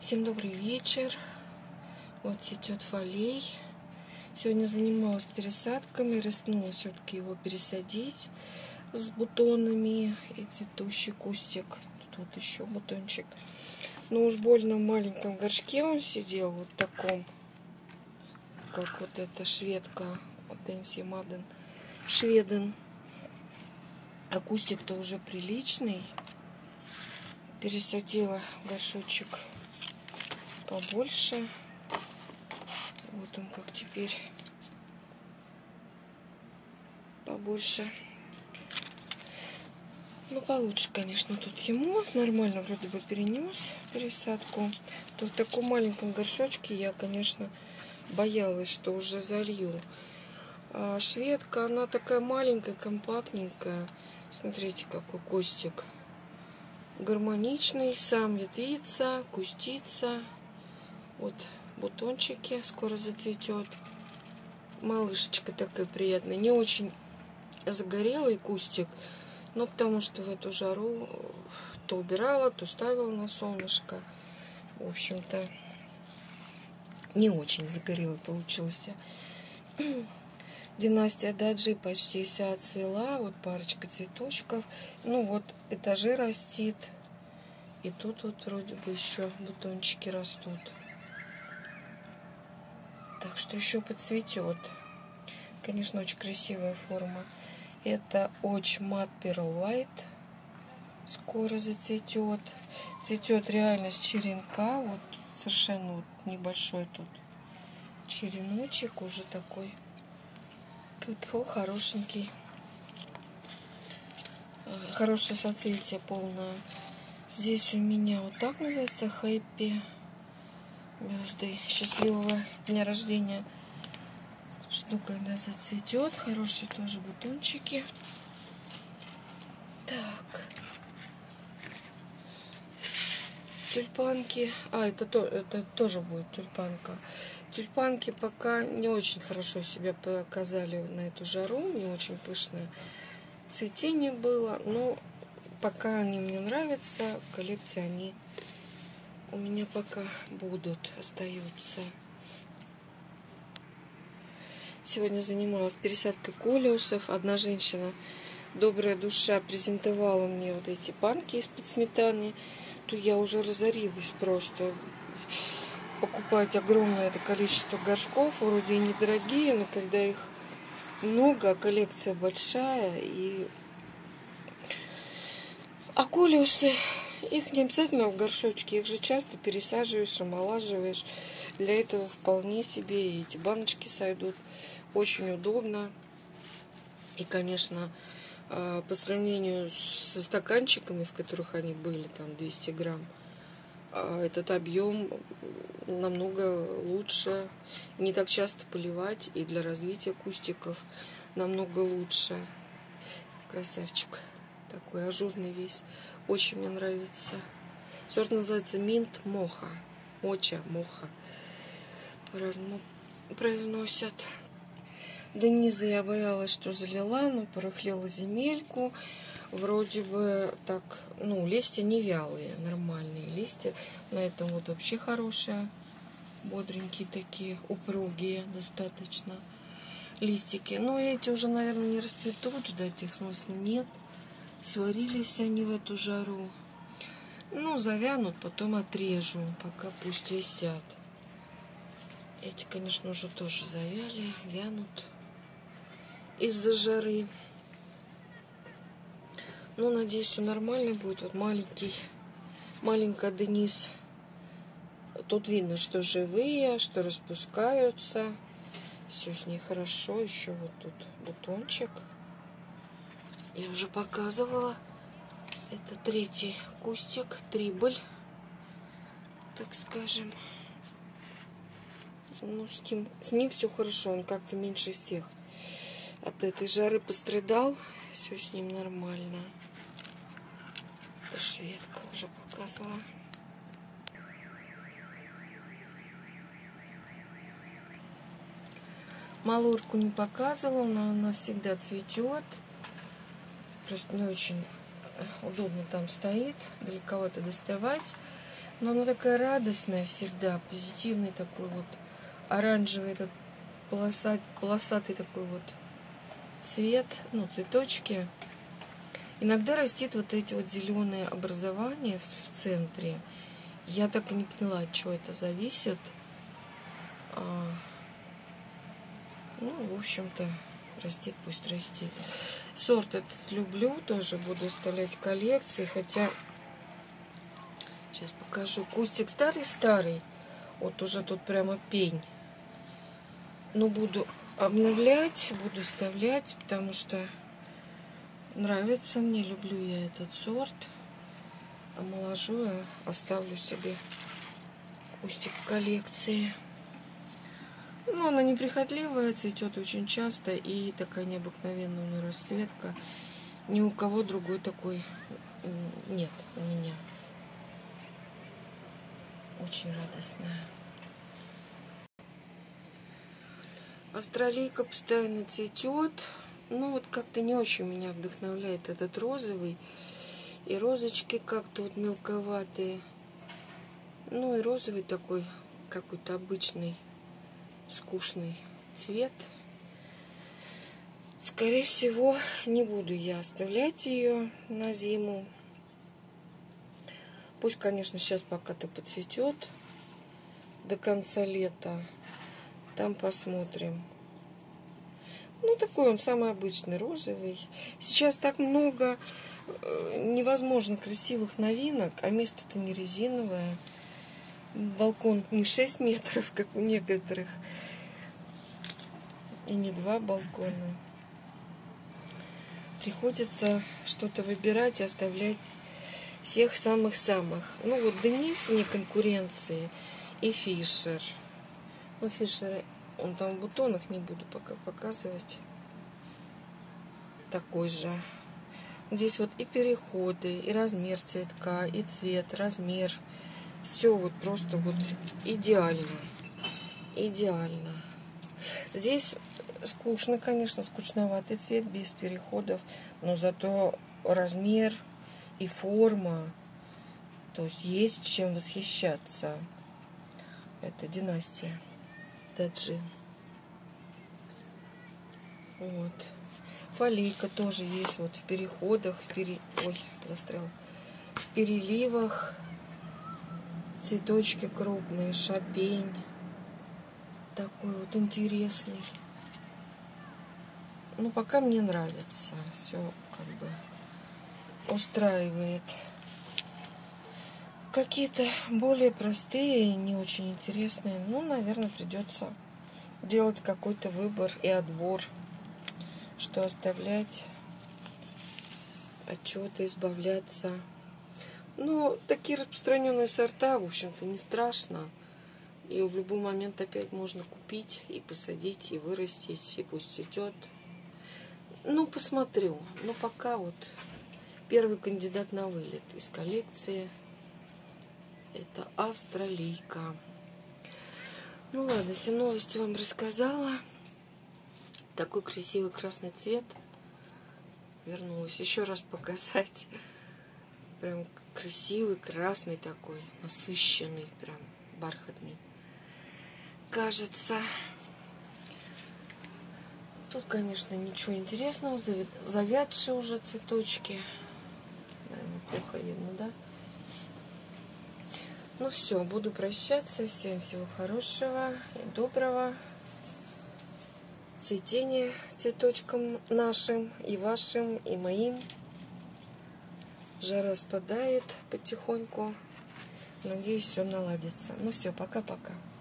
Всем добрый вечер. Вот цветет фолей. Сегодня занималась пересадками, рискнула все-таки его пересадить с бутонами и цветущий кустик. Тут вот еще бутончик. Но уж больно в маленьком горшке он сидел, вот таком, как вот эта шведка, вот Энси Маден, Шведен. А кустик-то уже приличный. Пересадила горшочек побольше. Вот он как теперь побольше. Ну, получше, конечно, тут ему. Нормально вроде бы перенес пересадку. То в таком маленьком горшочке я, конечно, боялась, что уже залью. А шведка, она такая маленькая, компактненькая. Смотрите, какой кустик. Гармоничный, сам ветвится, кустится. Вот бутончики, скоро зацветет. Малышечка такая приятная. Не очень загорелый кустик, но потому что в эту жару то убирала, то ставила на солнышко. В общем-то, не очень загорелый получился. Династия Даджи почти вся отцвела. Вот парочка цветочков. Ну вот этажи растит. И тут вот вроде бы еще бутончики растут. Так что еще подцветет. Конечно, очень красивая форма. Это очень Matte Pearl White. Скоро зацветет. Цветет реально с черенка. Вот совершенно вот небольшой тут череночек. Уже такой хорошенький. Хорошее соцветие полное. Здесь у меня вот так называется Happy Birthday. Счастливого дня рождения. Жду, когда зацветет. Хорошие тоже бутончики. Так. Тюльпанки. Это тоже будет тюльпанка. Тюльпанки пока не очень хорошо себя показали на эту жару. Не очень пышное цветение было. Но пока они мне нравятся, в коллекции они у меня пока будут, остаются. Сегодня занималась пересадкой колеусов. Одна женщина, добрая душа, презентовала мне вот эти банки из-под сметаны. То я уже разорилась просто. Покупать огромное это количество горшков. Вроде и недорогие, но когда их много, коллекция большая. А колеусы, их не обязательно в горшочке. Их же часто пересаживаешь, омолаживаешь. Для этого вполне себе и эти баночки сойдут. Очень удобно. И, конечно, по сравнению со стаканчиками, в которых они были, там 200 грамм, этот объем намного лучше. Не так часто поливать, и для развития кустиков намного лучше. Красавчик. Такой ажурный весь. Очень мне нравится. Сорт называется Mint Mocha. Моча, моха. По-разному произносят. Дениза я боялась, что залила, но порыхлила земельку. Вроде бы так, листья не вялые, нормальные листья. На этом вот вообще хорошие, бодренькие такие, упругие достаточно листики. Но эти уже, наверное, не расцветут, ждать их смысла нет. Сварились они в эту жару. Завянут, потом отрежу, пока пусть висят. Эти, конечно, уже тоже завяли, вянут из-за жары. Надеюсь, все нормально будет. Вот маленькая Денис. Тут видно, что живые, что распускаются. Все с ней хорошо. Еще вот тут бутончик. Я уже показывала. Это третий кустик, триболь, так скажем. С ним все хорошо. Он как-то меньше всех от этой жары пострадал. Все с ним нормально. Шведка уже показывала. Малорку не показывала, но она всегда цветет. Просто не очень удобно там стоит. Далековато доставать. Но она такая радостная всегда, позитивный такой вот, оранжевый этот полосатый такой вот цвет, ну, цветочки. Иногда растит вот эти вот зеленые образования в центре. Я так и не поняла, от чего это зависит. Ну, в общем-то, растит, пусть растит. Сорт этот люблю, тоже буду оставлять в коллекции, хотя... Сейчас покажу. Кустик старый-старый. Вот уже тут прямо пень. Но буду обновлять, буду вставлять, потому что нравится мне, люблю я этот сорт. Омоложу, оставлю себе кустик в коллекции. Ну, она неприхотливая, цветет очень часто и такая необыкновенная у нее расцветка. Ни у кого другой такой нет у меня. Очень радостная. Австралийка постоянно цветет. Ну, вот как-то не очень меня вдохновляет этот розовый. И розочки как-то вот мелковатые. Ну, и розовый такой какой-то обычный, скучный цвет. Скорее всего, не буду я оставлять ее на зиму. Пусть, конечно, сейчас пока-то поцветет до конца лета. Там посмотрим. Ну, такой он самый обычный, розовый. Сейчас так много невозможно красивых новинок, а место-то не резиновое. Балкон не 6 метров, как у некоторых, и не 2 балкона. Приходится что-то выбирать и оставлять всех самых-самых. Ну, вот Денис вне конкуренции и Фишер. Ну, Фишер, он там в бутонах, не буду пока показывать. Такой же. Здесь вот и переходы, и размер цветка, и цвет, размер. Все вот просто вот идеально. Идеально. Здесь скучно, конечно, скучноватый цвет, без переходов. Но зато размер и форма. То есть чем восхищаться. Это династия Даджи. Вот. Фолийка тоже есть вот в переходах, ой, застрял. В переливах. Цветочки крупные, шапень. Такой вот интересный. Ну, пока мне нравится. Все как бы устраивает. Какие-то более простые, не очень интересные. Ну, наверное, придется делать какой-то выбор и отбор. Что оставлять, от чего-то избавляться. Ну, такие распространенные сорта, в общем-то, не страшно. И в любой момент опять можно купить и посадить, и вырастить, и пусть цветет. Ну, посмотрю. Но пока вот первый кандидат на вылет из коллекции. Это австралийка. Ну ладно, все новости вам рассказала. Такой красивый красный цвет. Вернулась еще раз показать. Прям красивый, красный такой, насыщенный, прям бархатный. Кажется. Тут, конечно, ничего интересного. Завядшие уже цветочки. Наверное, плохо видно, да? Ну все, буду прощаться. Всем всего хорошего и доброго. Цветения цветочкам нашим, и вашим, и моим. Жара спадает потихоньку. Надеюсь, все наладится. Ну все, пока-пока.